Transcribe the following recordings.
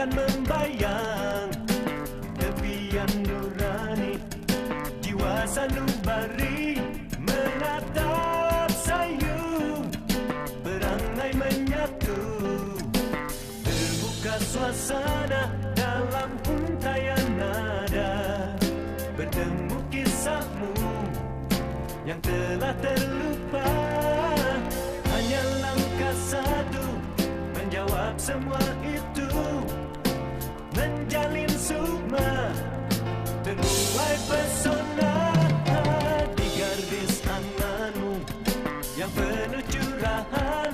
akan membayang, tepian nurani jiwa sanubari menatap sayu, berangai menyatu. Terbuka suasana dalam untayan nada, bertemu kisahmu yang telah terlupa. Hanya langkah satu menjawab semua itu, menjalin sukma, terbuai pesona di garis anganmu yang penuh curahan,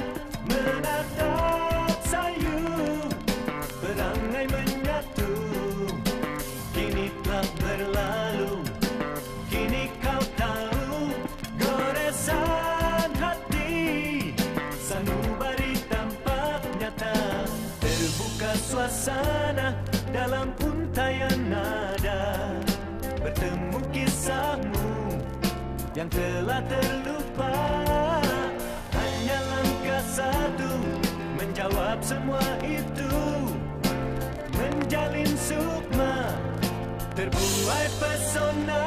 menatap sayu, berangai menyatu. Kini telah berlalu, kini kau tahu goresan hati, sanubari tampak nyata. Terbuka suasana dalam untayan nada, bertemu kisahmu yang telah terlupa. Hanya langkah satu menjawab semua itu, menjalin sukma, terbuai pesona.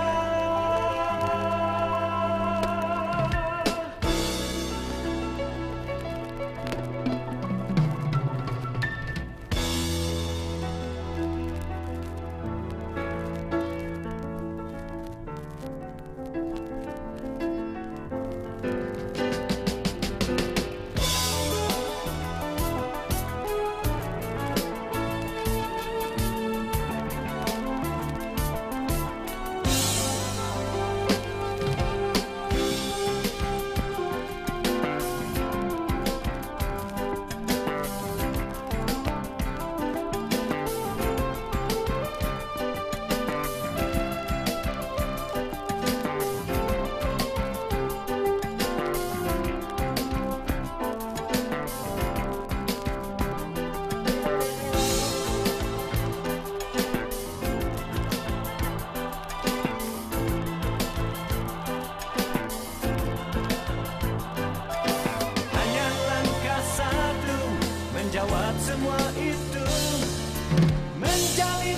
Jawab semua itu, menjalin